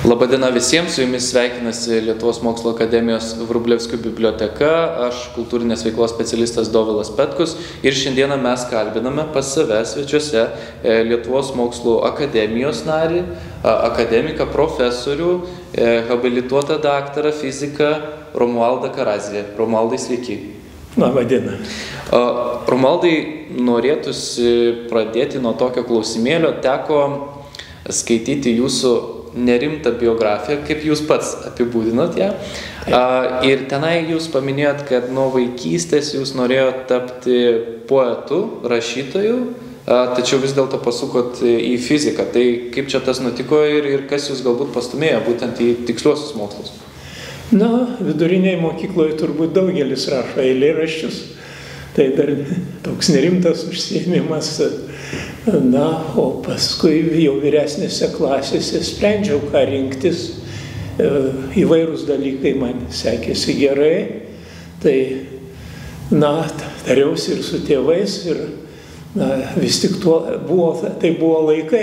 Labadiena visiems, su jumis sveikinasi Lietuvos mokslo akademijos Vrublevskių biblioteka, aš kultūrinės veiklos specialistas Dovilas Petkus ir šiandieną mes kalbiname pas save svečiuose Lietuvos mokslo akademijos narį, akademiką, profesorių, habilituotą daktarą, fiziką Romualdą Karaziją. Romualdai, sveiki. Labadiena. Romualdai, norėtųsi pradėti nuo tokio klausimėlio, teko skaityti jūsų nerimtą biografiją, kaip jūs pats apibūdinot ją. Ir tenai jūs paminėjot, kad nuo vaikystės jūs norėjot tapti poetu, rašytoju, tačiau vis dėlto pasukot į fiziką. Tai kaip čia tas nutiko ir kas jūs galbūt pastumėjo būtent į tiksliuosius mokslus? Na, viduriniai mokykloje turbūt daugelis rašo eilėraščius. Tai dar toks nerimtas užsiėmimas. Na, o paskui jau vyresnėse klasėse sprendžiau, ką rinktis. Įvairūs dalykai man sekėsi gerai. Tai, na, tariausi ir su tėvais. Ir, na, vis tik tai buvo laikai,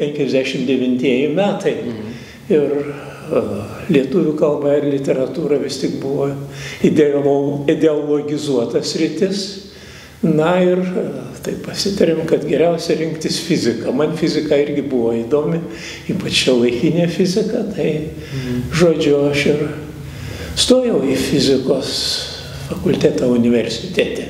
59 metai. Ir lietuvių kalba ir literatūra vis tik buvo ideologizuotas sritis. Na ir taip pasitarėm, kad geriausia rinktis fiziką. Man fizika irgi buvo įdomi, ypač šiuolaikinė fizika. Tai, žodžiu, aš ir stojau į fizikos fakultetą universitete.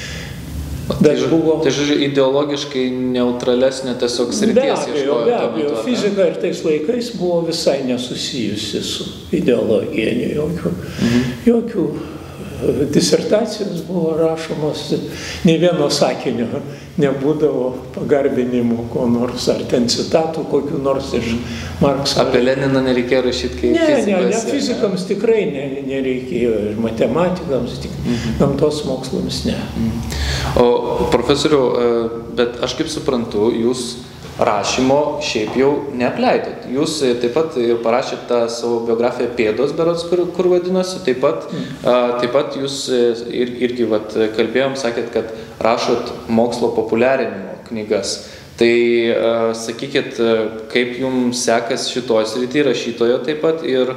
Tai žodžiu, ideologiškai neutralesnė tiesiog srities ieškojo. Be abejo, fizika ir tais laikais buvo visai nesusijusi su ideologija, jokių disertacijos buvo rašomos, nei vieno sakinio nebūdavo pagarbinimų ko nors, ar ten citatų kokių nors iš Markso. Apie Leniną nereikėjo rašyti kaip fizikas? Ne, fizikams tikrai nereikėjo, ir matematikams, tik gamtos mokslams ne. O profesoriau, bet aš kaip suprantu, jūs rašymo šiaip jau neapleidot. Jūs taip pat parašėte tą savo biografiją Pėdos berods, kur vadinosi, taip pat jūs irgi kalbėjom, sakėt, kad rašot mokslo populiarinimo knygas. Tai sakykit, kaip jums sekas šitoj srity rašytojo taip pat ir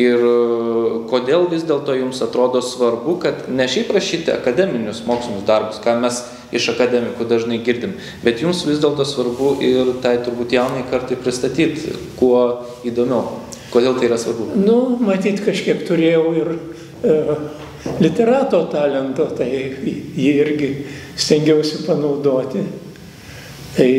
kodėl vis dėlto jums atrodo svarbu, kad ne šiaip rašyti akademinius mokslinius darbus, ką mes iš akademikų dažnai girdim, bet jums vis dėlto svarbu ir tai turbūt jaunai kartai pristatyti, kuo įdomiau. Kodėl tai yra svarbu? Nu, matyt, kažkiek turėjau ir literato talento, tai jį irgi stengiausi panaudoti. Tai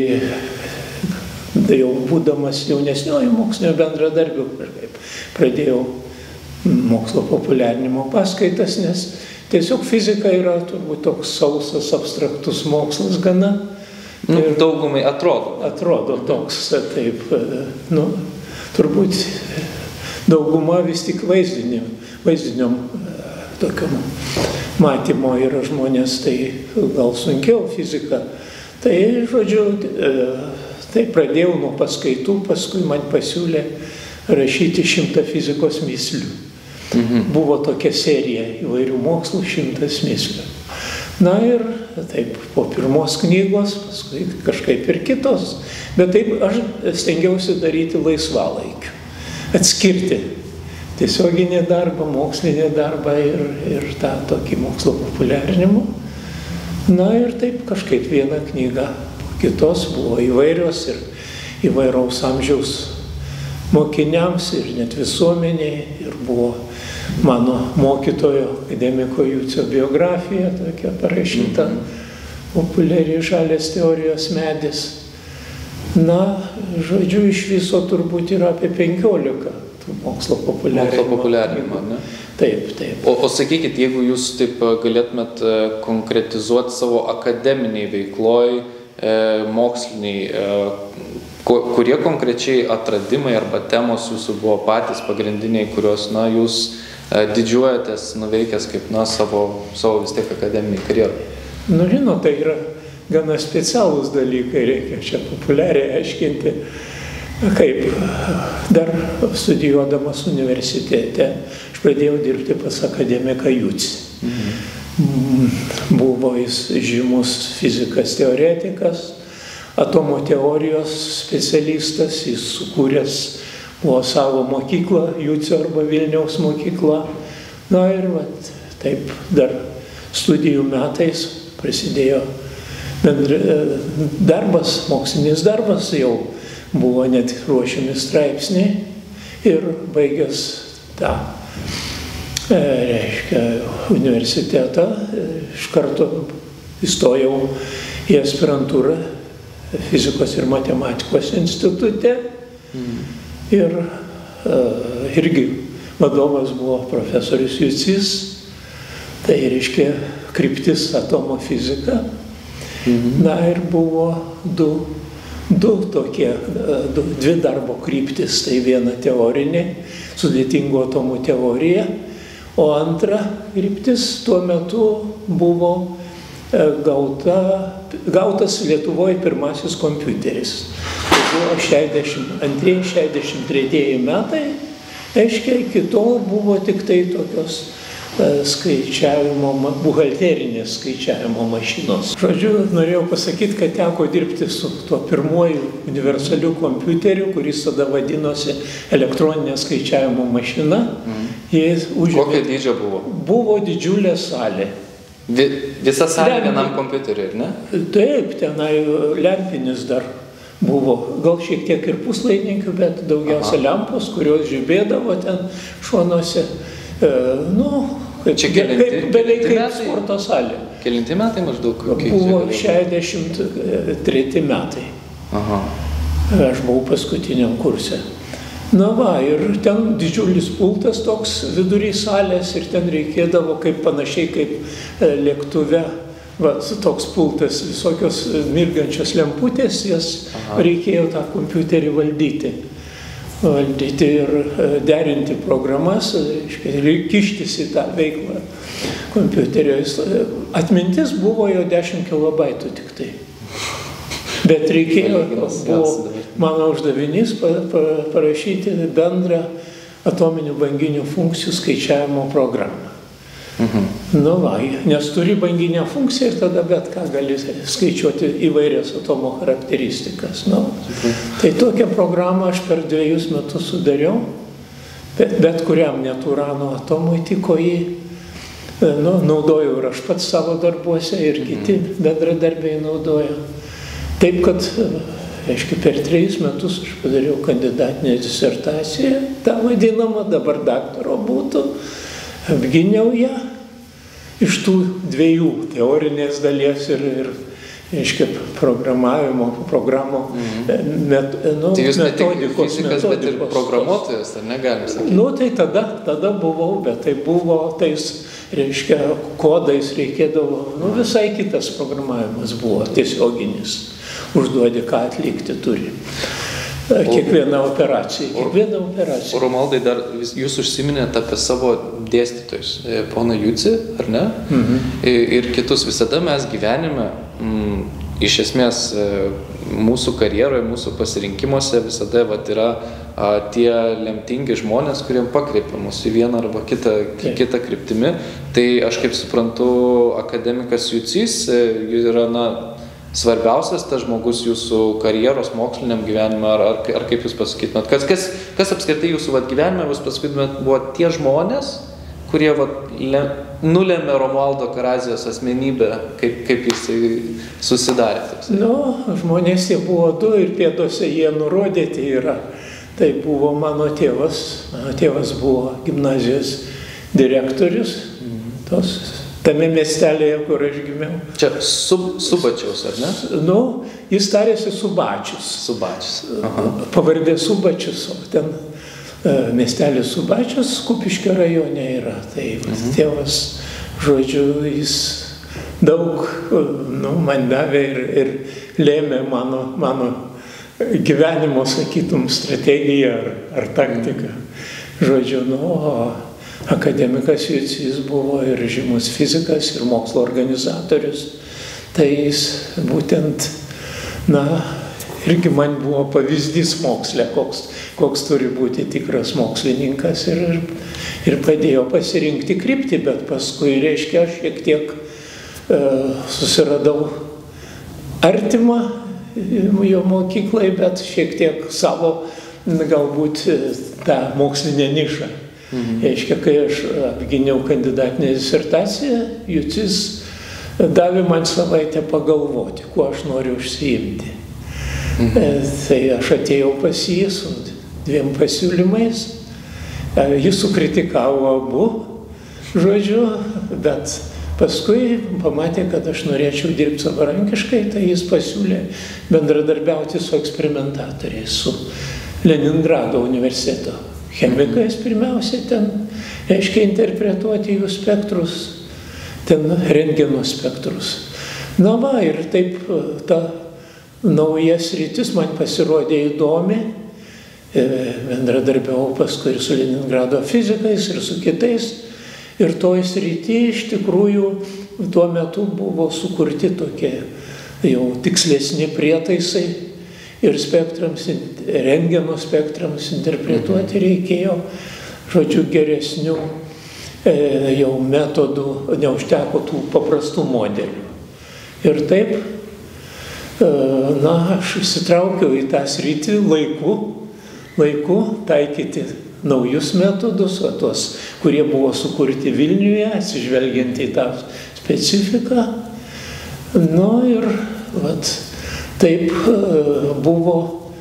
jau būdamas jaunesnioji mokslinio bendradarbiu pradėjau mokslo populiarinimo paskaitas, nes tiesiog fizika yra turbūt toks sausas, abstraktus mokslas gana. Ir daugumai atrodo. Atrodo toks, taip, turbūt dauguma vis tik vaizdiniam tokiam matymo yra žmonės, tai gal sunkiau fizika. Tai, žodžiu, tai pradėjau nuo paskaitų, paskui man pasiūlė rašyti 100 fizikos mįslių. Buvo tokia serija įvairių mokslų 100 mįslių. Na ir taip, po pirmos knygos, paskui kažkaip ir kitos, bet taip aš stengiausi daryti laisvalaikiu, atskirti tiesioginį darbą, mokslinį darbą ir tą tokį mokslo populiarinimą. Na ir taip kažkaip viena knyga po kitos buvo įvairios ir įvairaus amžiaus mokiniams ir net visuomeniai. Ir buvo mano mokytojo akademiko Jucio biografija tokia parašyta, populiari Žalės teorijos medis. Na, žodžiu, iš viso turbūt yra apie 15 mokslo populiarinimo. Ne? Taip. O sakykit, jeigu jūs taip galėtumėt konkretizuoti savo akademiniai veikloj, moksliniai, kurie konkrečiai atradimai arba temos jūsų buvo patys pagrindiniai, kurios, jūs didžiuojatės nuveikęs kaip, savo vis tiek akademinį karjerą? Žinot, tai yra gana specialūs dalykai, reikia čia populiariai aiškinti. Kaip dar studijuodamas universitete, aš pradėjau dirbti pas akademiką Jucį. Buvo jis žymus fizikas teoretikas, atomo teorijos specialistas, jis sukūręs buvo savo mokykla, Jūcio arba Vilniaus mokykla. Na ir taip dar studijų metais prasidėjo darbas, mokslinis darbas, jau buvo net ruošiami straipsniai ir baigęs tą, reiškia, universitetą, iš karto įstojau į aspirantūrą fizikos ir matematikos institute ir irgi vadovas buvo profesorius Jucys, tai reiškia kryptis atomo fizika. Na ir buvo dvi darbo kryptis, tai viena teorinė, sudėtingų atomų teorija, o antra kryptis tuo metu buvo gautas Lietuvoje pirmasis kompiuteris. Tai buvo 62-63 metai, aiškiai, iki tol buvo tik tai tokios skaičiavimo, buhalterinės skaičiavimo mašinos. Žodžiu, norėjau pasakyti, kad teko dirbti su tuo pirmuoju universaliu kompiuteriu, kuris tada vadinosi elektroninė skaičiavimo mašina. Kokio dydžio buvo? Buvo didžiulė salė. Visa salė vienam kompiuteriui, ar ne? Taip, tenai lempinis dar buvo. Gal šiek tiek ir puslaidininkių, bet daugiausia lempos, kurios žibėdavo ten šonuose. Beveik kaip sporto salė. Kelinti metai maždaug? Buvo 63 metai. Aš buvau paskutiniam kurse. Na va, ir ten didžiulis pultas toks vidury salės ir ten reikėdavo panašiai kaip lėktuve. Va, toks pultas, visokios mirgančios lemputės, jas reikėjo tą kompiuterį valdyti ir derinti programas, ir kištis į tą veiklą kompiuterio. Atmintis buvo jo 10 kilobaitų tik tai. Bet reikėjo, buvo mano uždavinys parašyti bendrą atominių banginių funkcijų skaičiavimo programą. Nu va, nes turi banginę funkciją ir tada bet ką gali skaičiuoti įvairias atomo charakteristikas. Tai tokią programą aš per 2 metus sudariau, bet kuriam net urano atomui tiko jį. Naudojau ir aš pats savo darbuose ir kiti bendradarbiai naudojo. Taip, kad, aiškiai, per 3 metus aš padariau kandidatinę disertaciją, tą vadinamą, dabar daktaro būtų, apgyniau ją iš tų 2 teorinės dalies ir aiškiai, programavimo, programų metodikos. Tai jūs ne tik fizikas, bet ir programuotojas, ar negalim sakyti? Tai tada buvau, bet tai buvo tais, reiškia, kodais reikėdavo, visai kitas programavimas buvo, tiesioginis. Užduodi, ką atlikti turi. Kiekviena operacija. Romualdai, dar jūs užsiminėte apie savo dėstytojus, poną Jucį, ar ne? Ir kitus. Visada mes gyvenime, iš esmės, mūsų karjeroje, mūsų pasirinkimuose visada yra tie lemtingi žmonės, kuriem pakreipia mus į vieną arba kitą kryptimį. Tai aš kaip suprantu, akademikas Jucys yra, svarbiausias tas žmogus jūsų karjeros moksliniam gyvenime, ar kaip jūs pasakytumėt? Kas apskritai jūsų gyvenime, jūs pasakytumėt, buvo tie žmonės, kurie nulėmė Romualdo Karazijos asmenybę, kaip jisai susidarė? Žmonės jie buvo 2 ir pėdose jie nurodyti yra. Tai buvo mano tėvas. Mano tėvas buvo gimnazijos direktorius. Tame miestelėje, kur aš gimiau. Čia Subačiaus, ar ne? Jis tarėsi Subačius. Pavardė Subačius, o ten miestelis Subačius Kupiškio rajone yra. Tai tėvas, žodžiu, jis daug man davė ir lėmė mano gyvenimo, sakytum, strategiją ar taktiką. Žodžiu, akademikas Jucys buvo ir žymus fizikas, ir mokslo organizatorius. Tai jis būtent, irgi man buvo pavyzdys moksle, koks turi būti tikras mokslininkas ir padėjo pasirinkti kryptį, bet paskui, reiškia, aš šiek tiek susiradau artimą jo mokyklai, bet šiek tiek savo galbūt tą mokslinę nišą. Reiškia, kai aš apgyniau kandidatinę disertaciją, Jucis davė man savaitę pagalvoti, kuo aš noriu užsiimti. Tai aš atėjau pas jį su 2 pasiūlymais. Jis sukritikavo abu, žodžiu, bet paskui pamatė, kad aš norėčiau dirbti savarankiškai, tai jis pasiūlė bendradarbiauti su eksperimentatoriais, su Leningrado universiteto chemikais pirmiausiai ten, reiškia, interpretuoti jų spektrus, ten rentgeno spektrus. Na va, ir taip ta nauja sritis man pasirodė įdomi. Bendradarbiavau paskui ir su Leningrado fizikais, ir su kitais. Ir toj srity iš tikrųjų tuo metu buvo sukurti tokie jau tikslesni prietaisai ir spektrams, rentgeno spektrams interpretuoti reikėjo, žodžiu, geresnių jau metodų, neužteko tų paprastų modelių. Ir taip, na, aš įsitraukiau į tą sritį laiku taikyti naujus metodus, o tos, kurie buvo sukurti Vilniuje, atsižvelgiant į tą specifiką. Nu ir vat, taip buvo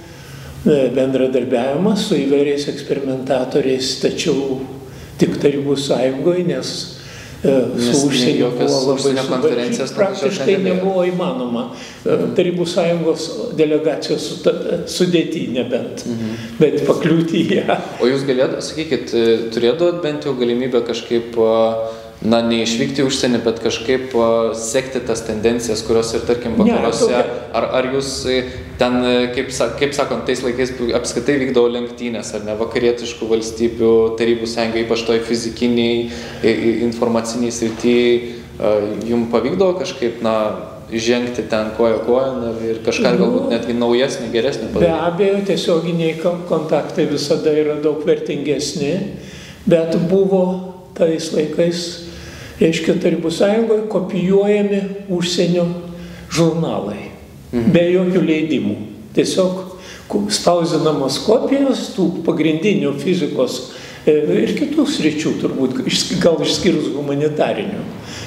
bendradarbiavimas su įvairiais eksperimentatoriais, tačiau tik Tarybų Sąjungoje, nes su užsienio buvo labai suvaržyta, praktiškai nebuvo įmanoma. Tarybų Sąjungos delegacijos sudėti nebent, bet pakliūti į ją. O jūs galėtumėte, sakykit, turėtumėte bent jau galimybę kažkaip, na, neišvykti užsienį, bet kažkaip sekti tas tendencijas, kurios ir, tarkim, vakaruose, ar jūs ten, kaip sakant, tais laikais apskritai vykdavo lenktynės, ar ne, vakarietiškų valstybių Tarybų Sąjungai, ypač toj fizikiniai, informaciniai srityje, jums pavykdavo kažkaip, na, žengti ten koja kojon ir kažką galbūt netgi naujesnį, geresnį padaryti? Be abejo, tiesioginiai kontaktai visada yra daug vertingesni, bet buvo tais laikais, reiškia, Tarybų Sąjungoje kopijuojami užsienio žurnalai, be jokių leidimų. Tiesiog spausdinamos kopijos tų pagrindinių fizikos ir kitų sričių, turbūt, gal išskyrus humanitarinių.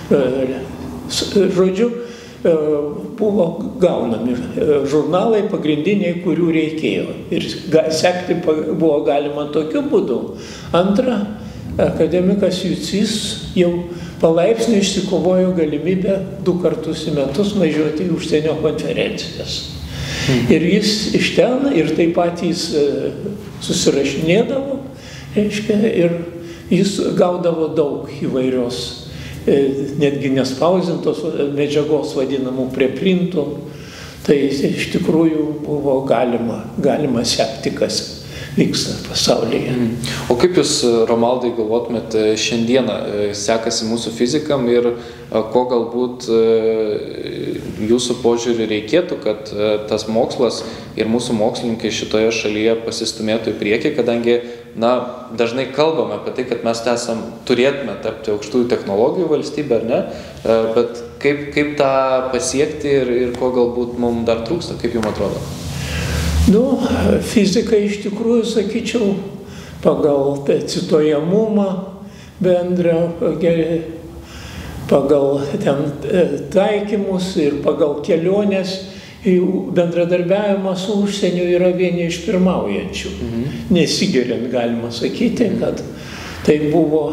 Žodžiu, buvo gaunami žurnalai pagrindiniai, kurių reikėjo. Ir sekti buvo galima tokiu būdu. Antra, akademikas Jucis jau palaipsniui išsikovojo galimybę 2 kartus į metus važiuoti į užsienio konferencijas. Ir jis iš ten, ir taip pat jis susirašinėdavo, reiškia, ir jis gaudavo daug įvairios, netgi nespausintos medžiagos vadinamų preprintų. Tai iš tikrųjų buvo galima sekti, kas vyksta pasaulyje. O kaip jūs, Romaldai, galvotumėt, šiandieną sekasi mūsų fizikam ir ko galbūt jūsų požiūrį reikėtų, kad tas mokslas ir mūsų mokslininkai šitoje šalyje pasistumėtų į priekį, kadangi, na, dažnai kalbame apie tai, kad mes turėtume tapti aukštųjų technologijų valstybė, ar ne, bet kaip tą pasiekti ir ko galbūt mums dar trūksta, kaip jums atrodo? Nu, fizika iš tikrųjų, sakyčiau, pagal citojamumą bendrą, pagal ten taikymus ir pagal kelionės, bendradarbiavimą su užsieniu yra vieni iš pirmaujančių. Nesigeriant galima sakyti, kad tai buvo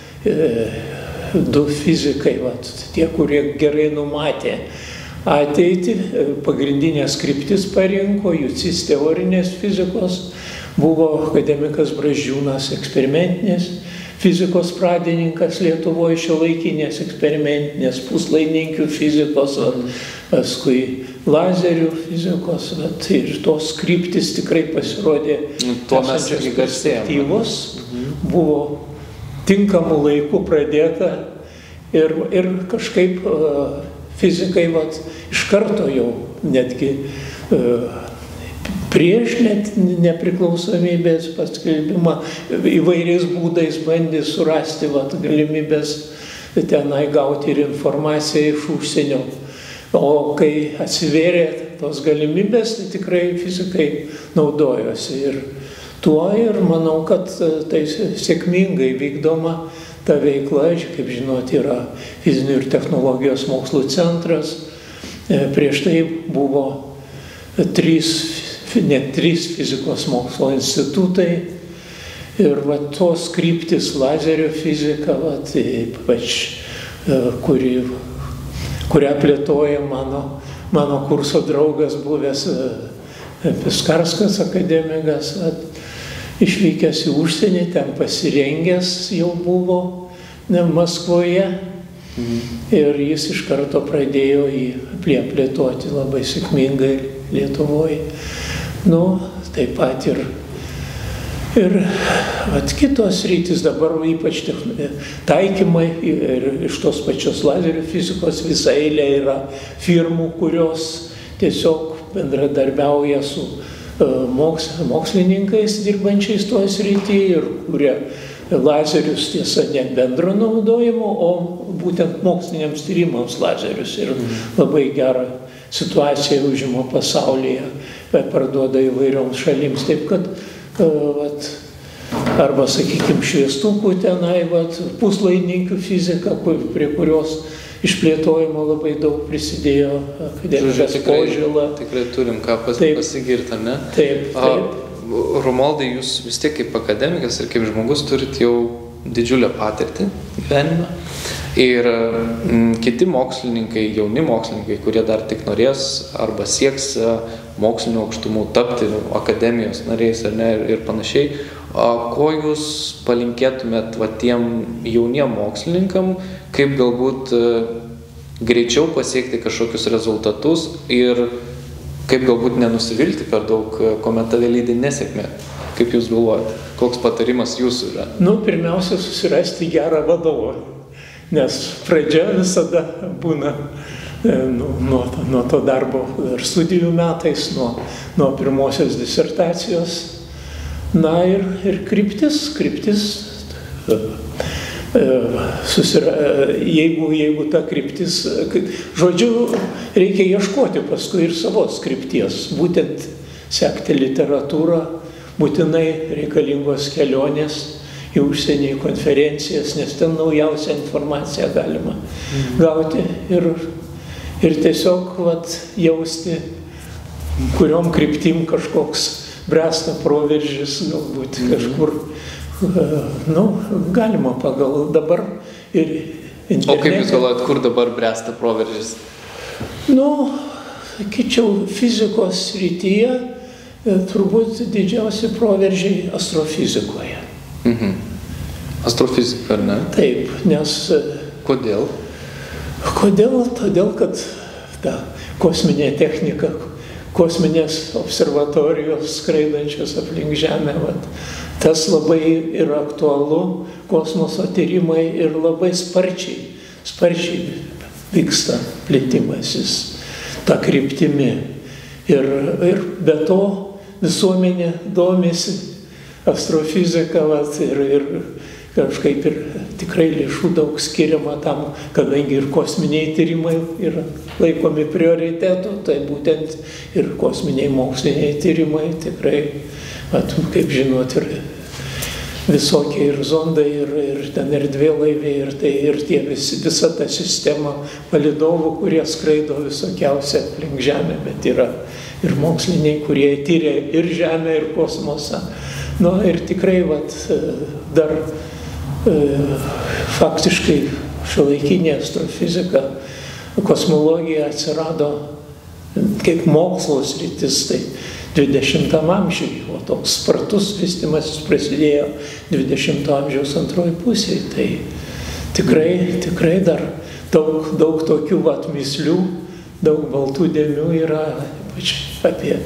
2 fizikai, tie, kurie gerai numatė ateitį, pagrindinės kryptis parinko, Jucis teorinės fizikos, buvo akademikas Brazdžiūnas eksperimentinės fizikos pradininkas Lietuvoje, šiuolaikinės eksperimentinės, puslaidininkių fizikos, paskui lazerių fizikos, ir tos kryptis tikrai pasirodė esančios perspektyvos, buvo tinkamų laikų pradėta ir kažkaip fizikai iš karto jau netgi prieš net nepriklausomybės paskelbimą įvairiais būdais bandė surasti galimybės tenai gauti ir informaciją iš užsienio. O kai atsivėrė tos galimybės, tai tikrai fizikai naudojosi. Ir tuo ir manau, kad tai sėkmingai vykdoma ta veikla. Kaip žinot, yra Fizinių ir technologijos mokslų centras. Prieš tai buvo net trys fizikos mokslo institutai. Ir va, tos kryptis lazerio fizika, va, ypač, kurią plėtoja mano kurso draugas buvęs Piskarskas akademikas, išvykęs į užsienį, ten pasirengęs jau buvo Maskvoje. Ir jis iš karto pradėjo jį plėtoti labai sėkmingai Lietuvoje. Nu, taip pat ir kitos rytis dabar, ypač taikymai ir iš tos pačios lazerio fizikos visa eilė yra firmų, kurios tiesiog bendradarbiauja su mokslininkais dirbančiais toje srityje ir kurie lazerius, tiesa, ne bendro naudojimo, o būtent moksliniams tyrimams lazerius. Ir labai gerą situaciją užima pasaulyje, parduoda įvairioms šalims. Taip kad arba, sakykime, šviestukų tenai, puslaidininkių fizika, prie kurios išplėtojimo labai daug prisidėjo akademikas Požėla. Tikrai turim ką pasigirti, ar ne? Taip. Romualdai, jūs vis tiek kaip akademikas ir kaip žmogus turit jau didžiulę patirtį gyvenime. Ir kiti mokslininkai, jauni mokslininkai, kurie dar tik norės arba sieks mokslinio aukštumų tapti akademijos nariais ar ne ir panašiai, ko jūs palinkėtumėt tiem jauniem mokslininkam, kaip galbūt greičiau pasiekti kažkokius rezultatus ir kaip galbūt nenusivilti per daug, kuomet tave lydi nesėkmė? Kaip jūs galvojate? Koks patarimas jūsų yra? Pirmiausia, susirasti gerą vadovą, nes pradžia visada būna nuo to darbo ir studijų metais, nuo pirmosios disertacijos. Na ir kryptis. Jeigu ta kryptis, žodžiu, reikia ieškoti paskui ir savos krypties, būtent sekti literatūrą, būtinai reikalingos kelionės į užsienį, konferencijas, nes ten naujausią informaciją galima gauti ir tiesiog jausti, kuriom kryptim kažkoks bręsta proveržis, galbūt kažkur, galima pagal dabar ir internete. O kaip jūs galvojat, kur dabar bręsta proveržis? Sakyčiau, fizikos srityje turbūt didžiausi proveržiai astrofizikoje. Astrofizika, ar ne? Taip, nes... Kodėl? Todėl, kad ta kosminė technika, kosminės observatorijos skraidančios aplink Žemę, tas labai yra aktualu, kosmoso tyrimai ir labai sparčiai vyksta plėtimasis ta kryptimi. Ir be to visuomenė domisi astrofizika ir kažkaip ir tikrai lėšų daug skiriama tam, kadangi ir kosminiai tyrimai yra laikomi prioritetu, tai būtent ir kosminiai moksliniai tyrimai tikrai, kaip žinot, ir visokie ir zondai, ir ten erdvėlaiviai, ir visa ta sistema palydovų, kurie skraido visokiausia aplink Žemę, bet yra ir moksliniai, kurie tyria ir Žemę, ir kosmosą. Ir tikrai dar faktiškai šiuolaikinė astrofizika, kosmologija atsirado kaip mokslo sritis, tai 20 amžiui, o toks spartus vystymasis prasidėjo 20 amžiaus antroji pusėje. Tai tikrai dar daug tokių mįslių, daug baltų dėmių yra, ypač apie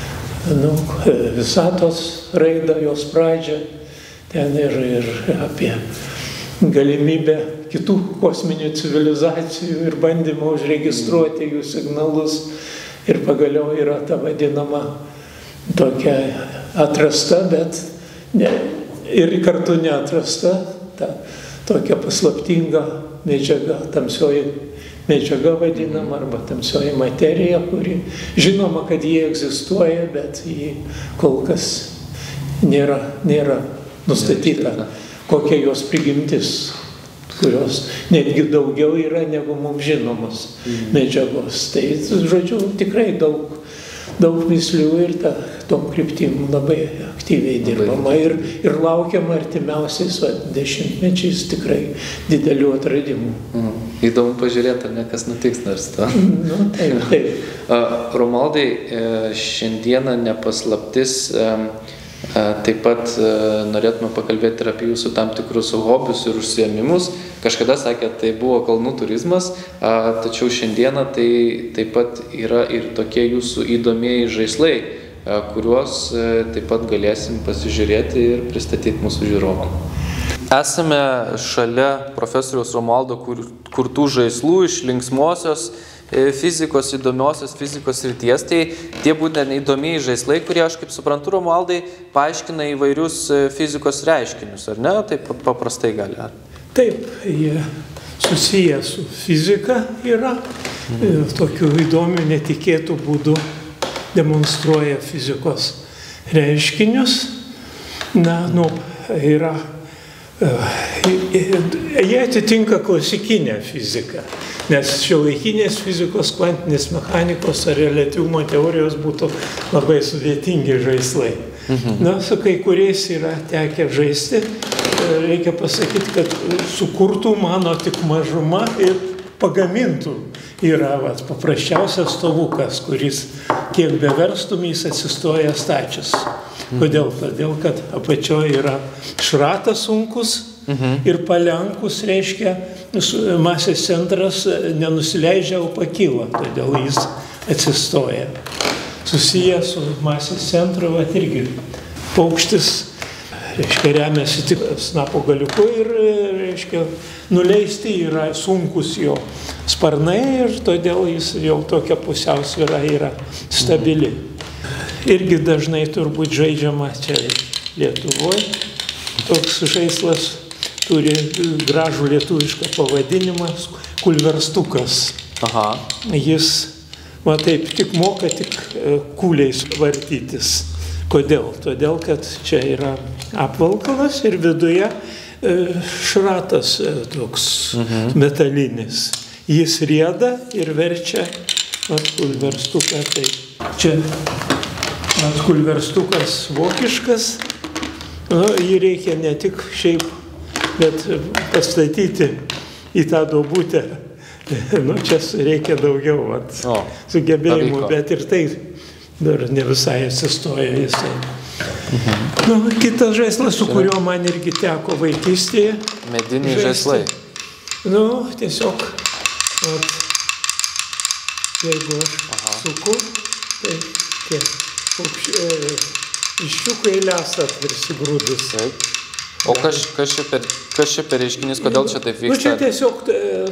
visatos raidą, jos pradžią, ten ir apie galimybę kitų kosminių civilizacijų ir bandymą užregistruoti jų signalus. Ir pagaliau yra ta vadinama tokia atrasta, bet ir kartu neatrasta, ta tokia paslaptinga medžiaga, tamsioji medžiaga vadinama, arba tamsioji materija, kuri žinoma, kad jie egzistuoja, bet jį kol kas nėra nustatyta, kokia jos prigimtis, kurios netgi daugiau yra negu mums žinomos medžiagos. Tai, žodžiu, tikrai daug mįslių ir tom kryptim labai aktyviai dirbama ir laukiama artimiausiais dešimtmečiais tikrai didelių atradimų. Įdomu pažiūrėti, ar ne, kas nutiks nors to. Nu, taip. Romualdai, šiandieną nepaslaptis, taip pat norėtume pakalbėti ir apie jūsų tam tikrus hobius ir užsiėmimus. Kažkada sakėt, tai buvo kalnų turizmas, tačiau šiandieną tai taip pat yra ir tokie jūsų įdomieji žaislai, kuriuos taip pat galėsim pasižiūrėti ir pristatyti mūsų žiūrovam. Esame šalia profesoriaus Romualdo kurtų žaislų iš linksmosios fizikos, įdomiosios fizikos srities. Tai tie būtent įdomieji žaislai, kurie, aš kaip suprantu, Romualdai, paaiškina įvairius fizikos reiškinius, ar ne? Taip paprastai gali. Taip, jie susiję su fizika yra, tokių įdomių, netikėtų būdų demonstruoja fizikos reiškinius. Jie atitinka klasikinę fiziką, nes šiuolaikinės fizikos, kvantinės mechanikos ar reliatyvumo teorijos būtų labai sudėtingi žaislai. Su kai kuriais yra tekę žaisti. Reikia pasakyti, kad sukurtų mano tik mažuma ir pagamintų yra paprasčiausias stovukas, kuris kiek beverstum jis atsistoja stačias. Kodėl? Todėl, kad apačioje yra šratas sunkus ir palenkus, reiškia, masės centras nenusileidžia, o pakyla, todėl jis atsistoja. Susijęs su masės centru, irgi paukštis, reiškia, remiasi tik snapo galiuku ir, reiškia, nuleisti yra sunkus jo sparnai ir todėl jis jau tokia pusiausvyra yra stabili. Irgi dažnai turbūt žaidžiama čia Lietuvoje. Toks žaislas turi gražų lietuvišką pavadinimą – kulverstukas. Jis, taip, tik moka tik kūliais vartytis. Kodėl? Todėl, kad čia yra apvalkalas ir viduje šratas toks metalinis. Jis rieda ir verčia kulverstuką. Tai čia kulverstukas vokiškas, jį reikia ne tik šiaip, bet pastatyti į tą duobutę. Čia reikia daugiau sugebėjimų, bet ir tai dar ne visai atsistoja jisai. Kitas žaislas, su kuriuo man irgi teko vaikystėje. Mediniai žaislai. Tiesiog, jeigu aš suku, tai tie iščiukai lesa atvirsi grūdus. O kas čia per reiškinys, kodėl čia taip vyksta? Čia tiesiog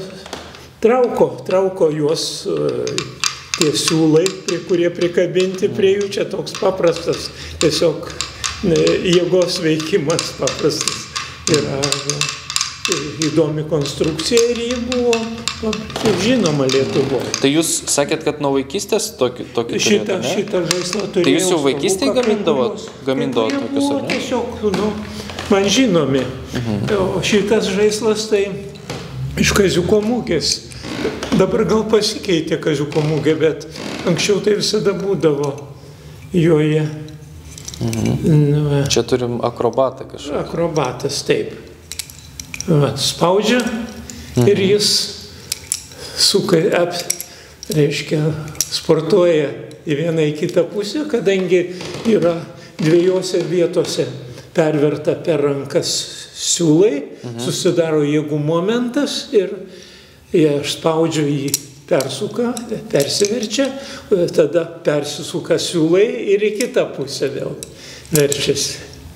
trauko juos tie siūlai, kurie prikabinti prie jų, čia toks paprastas, tiesiog jėgos veikimas paprastas. Yra įdomi konstrukcija ir ji buvo žinoma Lietuvoje. Tai jūs sakėt, kad nuo vaikystės tokį turėjote, ne? Šitą žaislą turėjau. Tai jūs jau vaikystėje gamindavot tokius, ar ne? Tiesiog, man žinomi. O šitas žaislas tai iš Kaziuko mugės. Dabar gal pasikeitė Kaziuko mugė, bet anksčiau tai visada būdavo joje. Čia turim akrobatą kažką. Akrobatas, taip. Spaudžia ir jis suka, reiškia, sportuoja į vieną į kitą pusę, kadangi yra dviejose vietose perverta per rankas siūlai, susidaro jėgų momentas ir aš spaudžiu jį, persuka, persiverčia, tada persisuka siūlai ir į kitą pusę vėl verčiasi.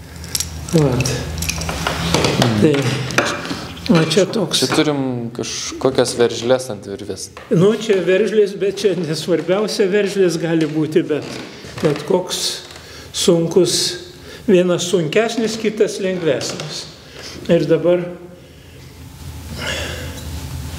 Čia toks. Čia turim kažkokias veržlės ant virvės. Čia veržlės, bet čia nesvarbiausia veržlės gali būti, bet koks sunkus, vienas sunkesnis, kitas lengvesnis. Ir dabar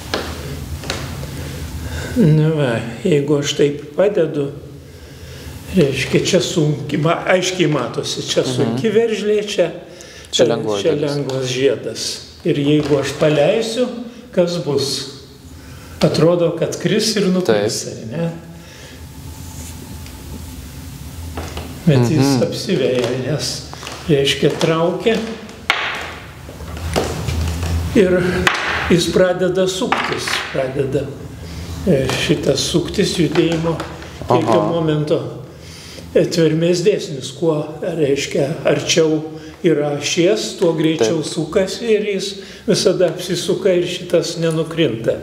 jeigu aš taip padedu, reiškia, čia sunki, aiškiai matosi, čia sunki veržlė, čia lengvas žiedas. Ir jeigu aš paleisiu, kas bus? Atrodo, kad kris ir nukris, ne? Bet jis apsiveja, nes, reiškia, traukia ir jis pradeda suktis, šitas suktis judėjimo kiekio momento tvermės dėsnis, kuo, reiškia, arčiau yra ašies, tuo greičiau sukasi ir jis visada apsisuka ir šitas nenukrinta.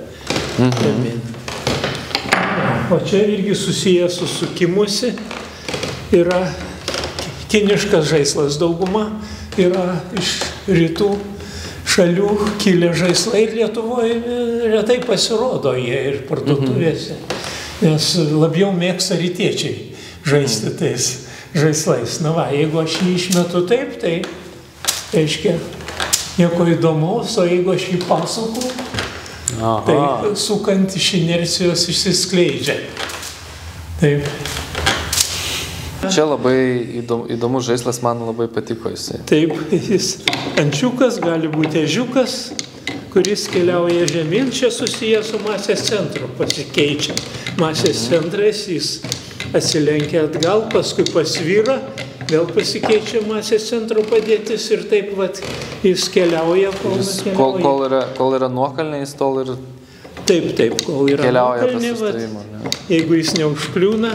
O čia irgi susijęs su sukimusi, yra kiniškas žaislas, dauguma yra iš rytų šalių kilę žaislai ir Lietuvoje retai pasirodo jie ir parduotuvėse, nes labiau mėgsta rytiečiai žaisti tais žaislais. Na va, jeigu aš jį išmetu taip, tai reiškia nieko įdomaus, o jeigu aš jį pasuku, tai sukant iš inercijos išsiskleidžia. Taip. Čia labai įdomus žaislas, man labai patiko jisai. Taip, jis ančiukas, gali būti ežiukas, kuris keliauja žemyn, čia susijęs su masės centru, pasikeičia. Masės centrais jis atsilenkia atgal, paskui pasvyra, vėl pasikeičia masės centro padėtis ir taip vat jis keliauja, kol yra nuokalniais, tol ir taip, kol yra nuokalniai, jeigu jis neužkliūna,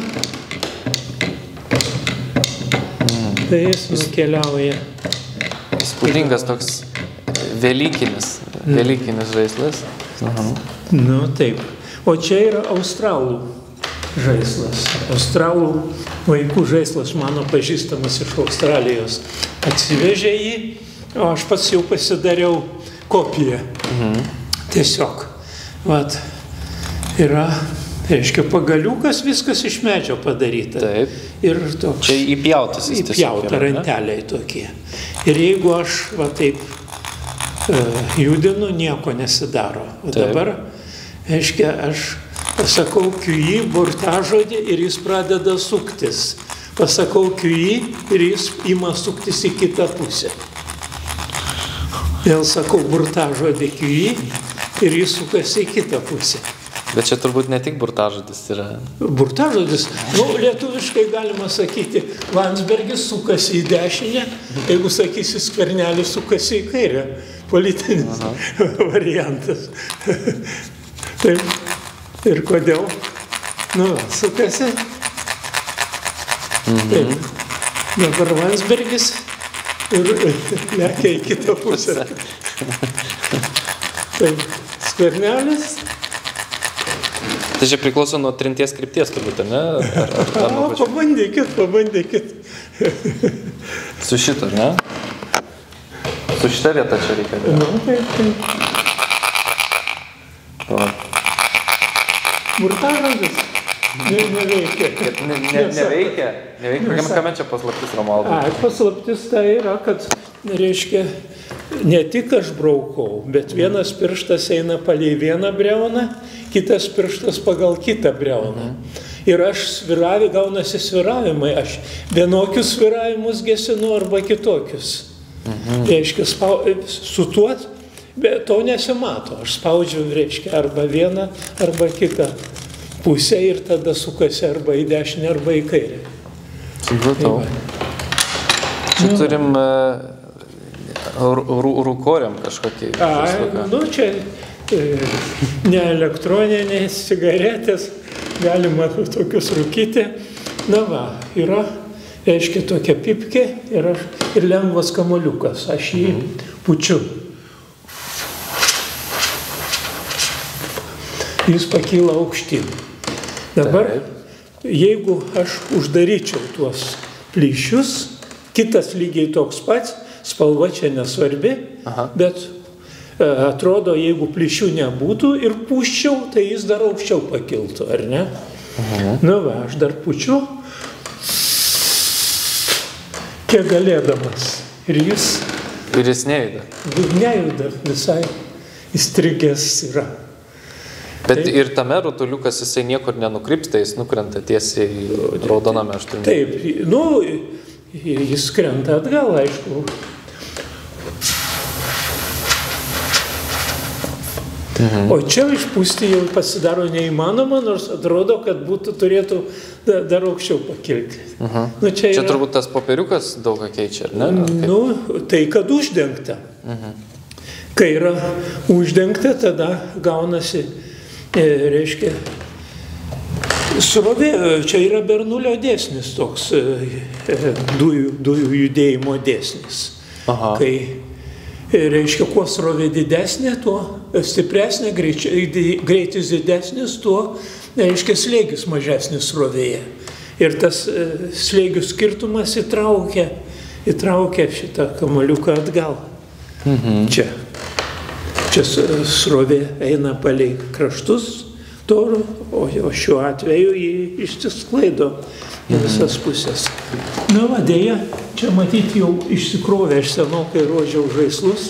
tai jis nukeliauja. Įspūdingas toks velykinis žaislas. Nu, taip. O čia yra australų žaislas. Australų vaikų žaislas, mano pažįstamas iš Australijos. Atsivežė jį, o aš pats jau pasidariau kopiją. Tiesiog. Vat, yra, reiškia, pagaliukas, viskas iš medžio padaryta. Taip. Ir toks. Čia įpjautas jis tiesiog. Įpjauta ranteliai tokie. Ir jeigu aš va taip judinu, nieko nesidaro. O dabar, reiškia, aš pasakau QI burtažodį ir jis pradeda suktis. Pasakau QI ir jis ima suktis į kitą pusę. Vėl sakau burtažodį QI ir jis sukasi į kitą pusę. Bet čia turbūt ne tik burtažodis yra. Burtažodis, lietuviškai galima sakyti, Landsbergis sukasi į dešinę, jeigu sakysi Skvernelis sukasi į kairę. Politinis variantas. Taip. Ir kodėl? Sukasi. Taip. Dabar Landsbergis ir lekia į kitą pusę. Taip. Skvernelis. Tai čia priklauso nuo trinties krypties turbūt, ne? Pabandykit. Su šito, ne? Su šita vieta čia reikia. Taip. Burtažodis neveikia. Neveikia? Kame čia paslaptis, Romualdai? Paslaptis tai yra, kad, reiškia, ne tik aš braukau, bet vienas pirštas eina palei vieną briauną, kitas pirštas pagal kitą briauną. Ir aš gaunasi svyravimai, aš vienokius svyravimus gesinu arba kitokius. Reiškia, su tuo, bet to nesimato. Aš spaudžiu, reiškia, arba vieną, arba kitą pusę ir tada sukasi arba į dešinę, arba į kairę. Supratau. Čia turim rūkoriam kažkokį. Čia ne elektroninės cigaretės, galima tokius rūkyti. Na va, yra, reiškia, tokia pipkė ir lengvas kamuoliukas. Aš jį pučiu. Jis pakyla aukštyn. Dabar, jeigu aš uždaryčiau tuos plyšius, kitas lygiai toks pats, spalva čia nesvarbi, bet atrodo, jeigu plyšių nebūtų ir puščiau, tai jis dar aukščiau pakiltų, ar ne? Na va, aš dar pučiu, kiek galėdamas. Ir jis nejuda. Nejuda, visai įstrigęs yra. Bet ir tame rutuliukas jisai niekur nenukrypsta, jis nukrenta tiesiai raudoname aštunyje. Taip, nu, jis krenta atgal, aišku. O čia išpūsti jau pasidaro neįmanoma, nors atrodo, kad turėtų dar aukščiau pakilti. Nu, čia turbūt tas popieriukas daug ką keičia, ar ne? Nu, tai kad uždengta. Kai yra uždengta, tada gaunasi, reiškia, srovė, čia yra Bernulio dėsnis toks, dujų judėjimo dėsnis. Kai, reiškia, kuo srovė didesnė, tuo stipresnė, greitis didesnis, tuo, reiškia, slėgis mažesnis srovėje. Ir tas slėgių skirtumas įtraukia šitą kamuoliuką atgal. Čia srovė eina palei kraštus torų, o šiuo atveju jį išsisklaido į visas pusės. Na, va, dėja, čia matyti jau išsikrovė, aš senokai ruožiau žaislus.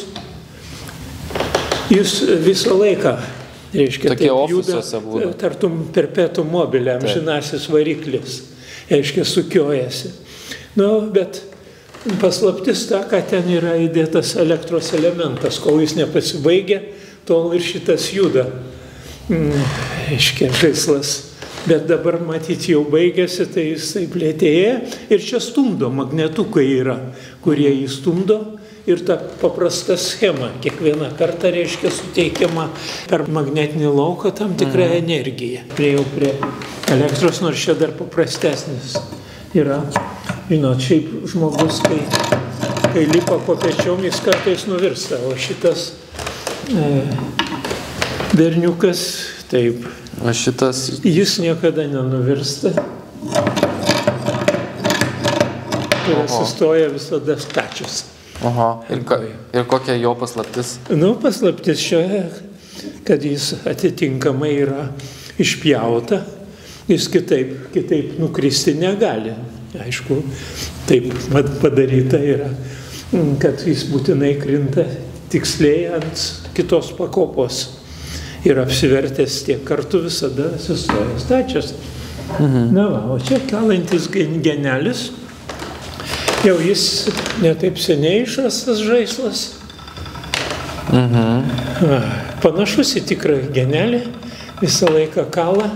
Jis visą laiką, reiškia, taip juda, tartum perpetuum mobile, amžinasis variklis, reiškia, sukiojasi. Nu, bet paslaptis ta, kad ten yra įdėtas elektros elementas, kol jis nepasibaigia, tol ir šitas juda, reiškia, žaislas. Bet dabar matyti jau baigėsi, tai jis taip lėtėja ir čia stumdo, magnetukai yra, kurie jį stumdo ir ta paprasta schema, kiekvieną kartą, reiškia, suteikiama per magnetinį lauką tam tikrą energiją. Priejau prie elektros, nors čia dar paprastesnis yra. Žinot, šiaip žmogus, kai lipa po pečiom, jis kartais nuvirsta, o šitas berniukas, taip, o šitas jis niekada nenuvirsta. Ir sustoja visada stačius. Ir kokia jo paslaptis? Nu, paslaptis čia, kad jis atitinkamai yra išpjauta, jis kitaip nukristi negali. Aišku, taip padaryta yra, kad jis būtinai krinta tiksliai ant kitos pakopos ir apsivertęs tiek kartų visada sustoja stačias. Na va, o čia kalantis genelis, jau jis netaip seniai išrastas žaislas. Panašus į tikrą genelį, visą laiką kala.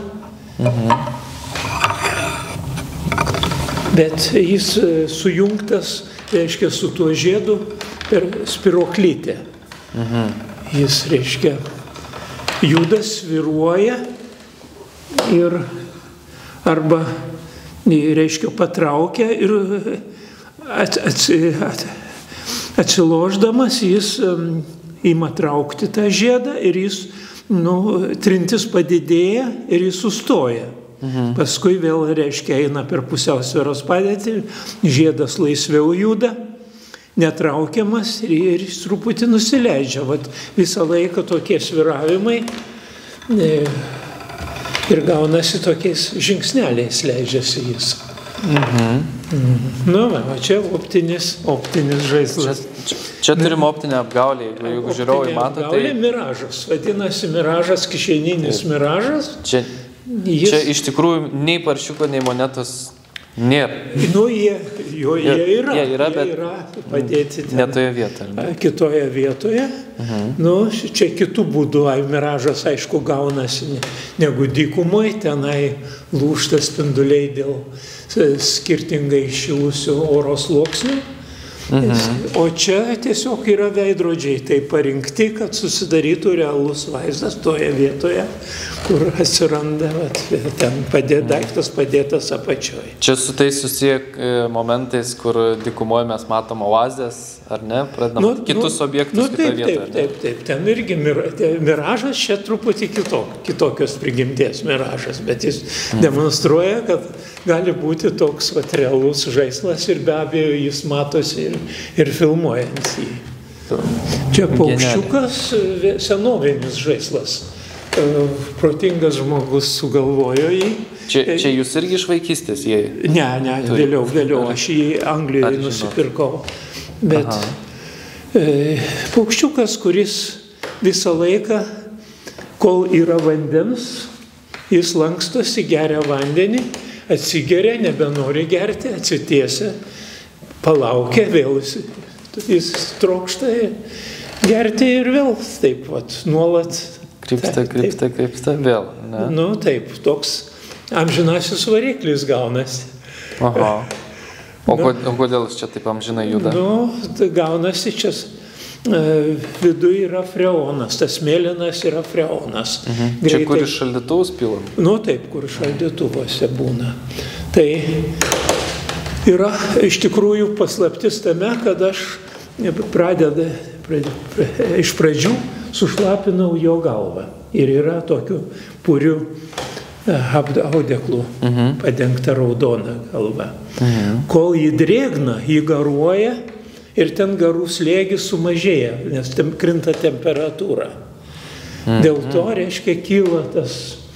Bet jis sujungtas, reiškia, su tuo žiedu per spiroklytę. Jis, reiškia, juda, sviruoja ir arba, reiškia, patraukia ir atsiloždamas jis ima traukti tą žiedą ir jis, trintis padidėja ir jis sustoja. Paskui vėl, reiškia, eina per pusiausvyros padėtį, žiedas laisviau juda, netraukiamas ir jis truputį nusileidžia. Vat visą laiką tokie svyravimai ir gaunasi tokiais žingsneliais leidžiasi jis. Nu, o čia optinis žaislas. Čia turim optinę apgaulę, jeigu žiūrovai mato, tai... Apgaulė miražas, vadinasi miražas, kišeninis miražas. Čia iš tikrųjų nei paršiuko, nei monetos nėra. Nu, jie yra padėti ten, ne toje vietoje. Kitoje vietoje. Nu, čia kitų būdų miražas, aišku, gaunasi negu dykumoje, tenai lūžta spinduliai dėl skirtingai šilusių oro sluoksnių. O čia tiesiog yra veidrodžiai taip parinkti, kad susidarytų realus vaizdas toje vietoje, kur atsiranda ten daiktas padėtas apačioje. Čia su tai susiję momentais, kur dykumoje mes matom oazės, ar ne? Pradedam kitus objektus kitoje vietoje. Taip. Ten irgi miražas, čia truputį kitokios prigimties miražas, bet jis demonstruoja, kad gali būti toks realus žaislas ir be abejo jis matosi ir filmuojant jį. Čia paukščiukas, senovinis žaislas. Protingas žmogus sugalvojo jį. Čia jūs irgi iš vaikystės jie? Ne, vėliau. Aš jį Anglijoje nusipirkau. Bet paukščiukas, kuris visą laiką kol yra vandens, jis lankstosi, geria vandenį, atsigeria, nebenori gerti, atsitiesia, palaukia, vėl jis trokšta gerti ir vėl taip vat, nuolat. Krypsta vėl, ne? Nu, taip, toks amžinasis variklis gaunasi. Aha. O kodėl čia taip amžinai juda? Nu, gaunasi čia viduje yra freonas, tas mėlynas yra freonas. Čia kur iš šaldytuvus pilam? Nu, taip, kur šaldytuvuose būna. Tai yra iš tikrųjų paslaptis tame, kad aš iš pradžių sušlapinau jo galvą. Ir yra tokiu puriu audeklų padengta raudona galva. Kol jį drėgna, jį garuoja ir ten garų slėgis sumažėja, nes krinta temperatūra. Dėl to, reiškia, kyla tas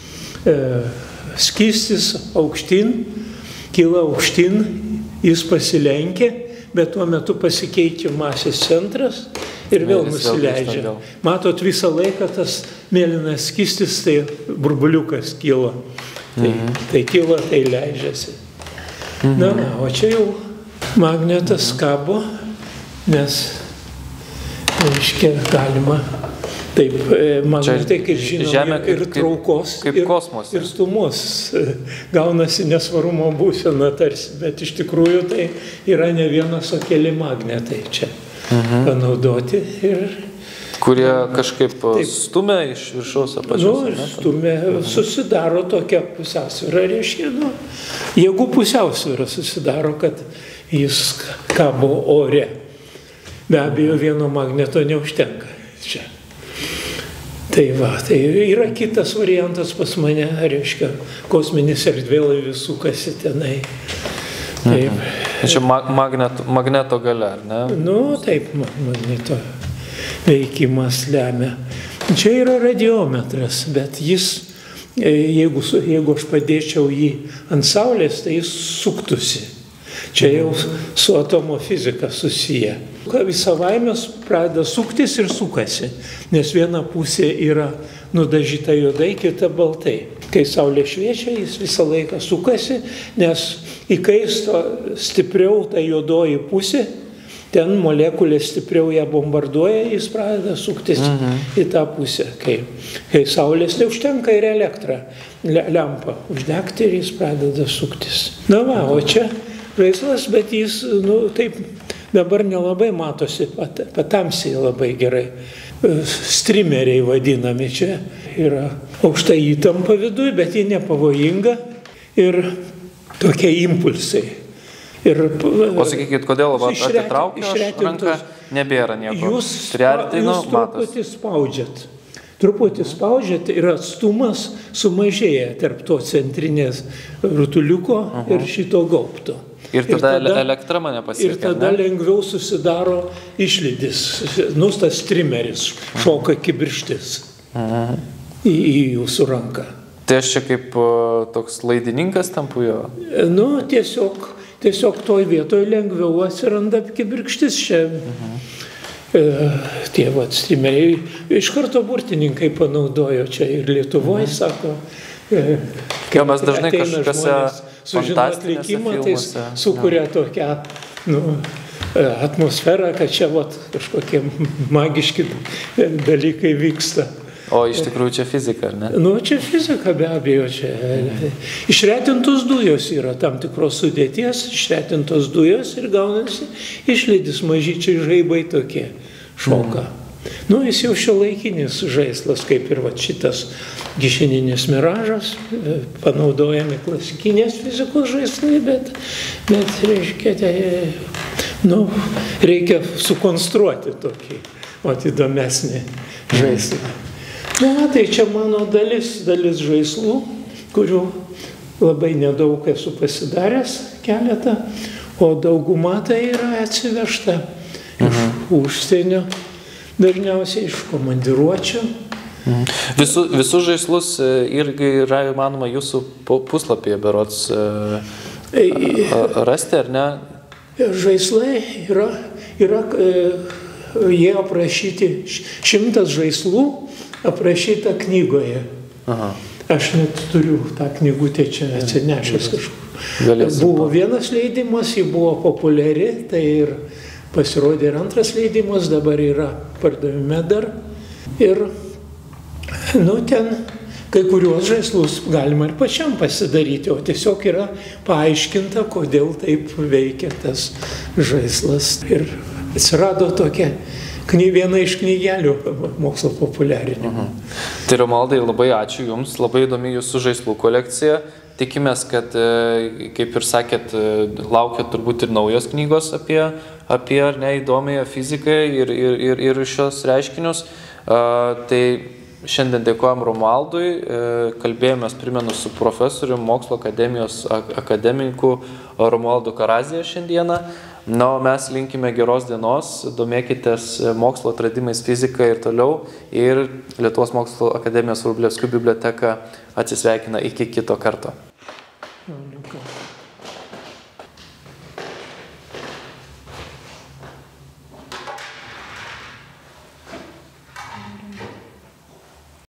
skystis aukštyn, kyla aukštyn, jis pasilenkia, bet tuo metu pasikeičia masės centras ir vėl nusileidžia. Matot, visą laiką tas mėlynas skystis, tai burbuliukas kyla. Tai kyla, tai leidžiasi. Na, o čia jau magnetas kabo, nes, reiškia, galima taip, magnetai, kaip žinom, ir traukos, ir stumos. Gaunasi nesvarumo būsena tarsi, bet iš tikrųjų tai yra ne vienas, o keli magnetai čia panaudoti. Kurie kažkaip stumia iš viršaus apačios. Nu, stumia, susidaro tokia pusiausvyra, reiškia, jeigu pusiausvyra susidaro, kad jis kabo ore. Be abejo, vieno magneto neužtenka čia. Tai va, tai yra kitas variantas pas mane, reiškia, kosminis erdvėlaivis sukasi tenai. Taip. Čia magneto galia, ar ne? Nu, taip, magneto veikimas lemia. Čia yra radiometras, bet jis, jeigu aš padėčiau jį ant Saulės, tai jis suktųsi. Čia jau su atomo fizika susiję. Savaimės pradeda suktis ir sukasi, nes viena pusė yra nudažyta juodai, kita baltai. Kai Saulė šviečia, jis visą laiką sukasi, nes įkaisto stipriau ta juodoji pusė, ten molekulė stipriau ją bombarduoja, jis pradeda suktis į tą pusę. Kai Saulės neužtenka ir elektrą, lempą uždegti ir jis pradeda suktis. Na va, o čia žaislas, bet jis, taip, dabar nelabai matosi, patamsiai labai gerai. Strimeriai vadinami, čia yra aukšta įtampa viduje, bet ji nepavojinga ir tokie impulsai. Pasakykit, kodėl atitraukia ranką, nebėra nieko. Jūs truputį spaudžiat ir atstumas sumažėja tarp to centrinės rutuliuko ir šito gaubto. Ir tada elektra mane pasiekia. Ir tada lengviau susidaro išlydis. Tas trimeris šoka kibirkštis į jūsų ranką. Tai aš čia kaip toks laidininkas tampu jo? Tiesiog toj vietoj lengviau atsiranda kibirkštis čia. Tie strimeriai iš karto burtininkai panaudojo čia ir Lietuvoje, sako. Mes dažnai kažkose sužinot likimą, tai sukuria tokią atmosferą, kad čia kažkokie magiški dalykai vyksta. O iš tikrųjų čia fizika, ar ne? Čia fizika be abejo. Išretintos dujos yra tam tikros sudėties, išretintos dujos ir gaunasi išlydis, mažyčiai žaibai tokie šoka. Jis jau šiuolaikinis žaislas, kaip ir šitas gišininis miražas, panaudojami klasikinės fizikos žaislai, bet reikia sukonstruoti tokį įdomesnį žaislą. Tai čia mano dalis žaislų, kurių labai nedaug esu pasidaręs keletą, o dauguma tai yra atsivežta iš užsienio, dažniausiai iš komandiruočių. Visus žaislus irgi yra įmanoma jūsų puslapyje berods rasti, ar ne? Žaislai yra jie aprašyti 100 žaislų, aprašyta knygoje. Aha. Aš net turiu tą knygutę čia atsinešęs kažkur. Buvo vienas leidimas, ji buvo populiari, tai ir pasirodė ir antras leidimas, dabar yra pardavime dar. Ir, ten kai kuriuos žaislus galima ir pačiam pasidaryti, o tiesiog yra paaiškinta, kodėl taip veikia tas žaislas. Ir atsirado tokia viena iš knygelių mokslo populiarinimo. Tai Romualdai, labai ačiū Jums, labai įdomi Jūsų žaislų kolekcija. Tikimės, kad, kaip ir sakėt, laukia turbūt ir naujos knygos apie ar ne įdomiąją fiziką ir šios reiškinius. Tai šiandien dėkojam Romualdui, kalbėjomės, primenu, su profesoriumi Mokslo akademijos akademinku Romualdu Karazija šiandieną. O mes linkime geros dienos, domėkitės mokslo atradimais fiziką ir toliau. Ir Lietuvos mokslo akademijos Vrublevskių biblioteka atsisveikina iki kito karto.